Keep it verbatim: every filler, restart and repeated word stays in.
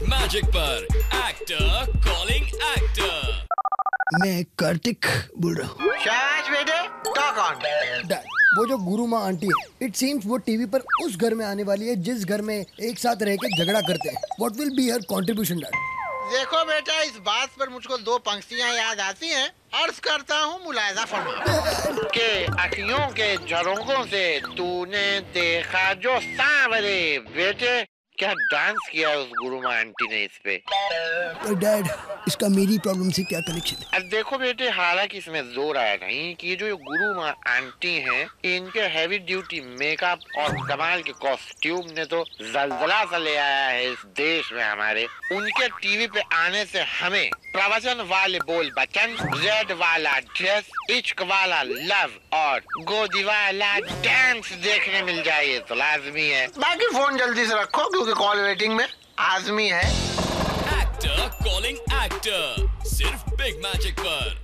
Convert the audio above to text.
Magic पर actor calling actor. मैं कार्तिक बोल रहा हूँ। शाबाश बेटे, टॉक ऑन। डैड, वो जो गुरु माँ आंटी है, इट सीम्स वो टीवी पर उस घर में आने वाली है जिस घर में एक साथ रह के झगड़ा करते हैं। What will be her contribution dad? देखो बेटा, इस बात पर मुझको दो पंक्तियां याद आती हैं। अर्ज करता हूँ, मुलायजा फरमा के अखियों के झरोखों से तूने देखा जो सांवरे बेटे। क्या डांस किया उस गुरु माँ आंटी ने इस पे। तो डैड, इसका मेरी प्रॉब्लम से क्या कनेक्शन है? अब देखो बेटे, हालांकि इसमें जोर आया नहीं कि ये जो गुरु माँ आंटी हैं, इनके हैवी ड्यूटी मेकअप और कमाल के कॉस्ट्यूम ने तो जलजला सा ले आया है इस देश में हमारे। उनके टीवी पे आने से हमें प्रवचन वाले बोल बचन, रेड वाला ड्रेस, इश्क वाला लव और गोदी वाला डांस देखने मिल जाए तो लाजमी है। बाकी फोन जल्दी से रखो क्योंकि कॉल वेटिंग में आजमी है। एक्टर कॉलिंग एक्टर, सिर्फ बिग मैजिक पर।